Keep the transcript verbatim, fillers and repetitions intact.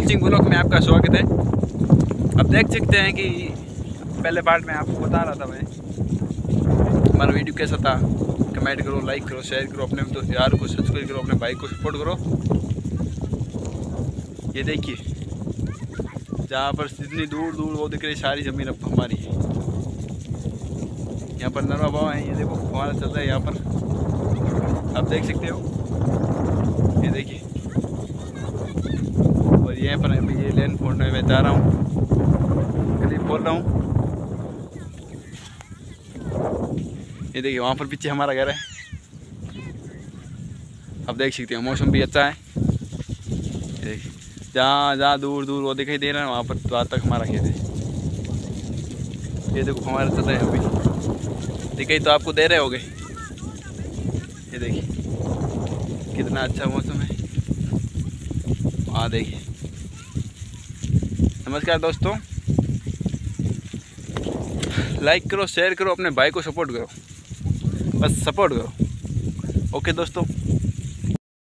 Singh blog में आपका स्वागत है। अब देख सकते हैं कि पहले पार्ट में आपको बता रहा था मैं हमारा वीडियो कैसा था। कमेंट करो, लाइक करो, शेयर करो, अपने तो यार को सब्सक्राइब करो, अपने भाई को सपोर्ट करो। ये देखिए जहाँ पर जितनी दूर दूर वो दिख रही सारी ज़मीन अब हमारी है। यहाँ पर नरवा बावा है, ये देखो हमारा चल रहा है यहाँ पर, आप देख सकते हो। ये देखिए और यहाँ पर अभी ये लैंड फोन में मैं जा रहा हूँ, क्लिप बोल रहा हूँ। ये देखिए वहाँ पर पीछे हमारा घर है, आप देख सकते हो। मौसम भी अच्छा है। ये देखिए जहाँ जहाँ दूर दूर वो दिखाई दे रहा है वहाँ पर वहाँ तक हमारा खेत है। ये देखो हमारा चल रहा है अभी, दिखाई तो आपको दे रहे होगे। ये देखिए कितना अच्छा मौसम है। हाँ देखिए। नमस्कार दोस्तों, लाइक करो, शेयर करो, अपने भाई को सपोर्ट करो, बस सपोर्ट करो। ओके दोस्तों।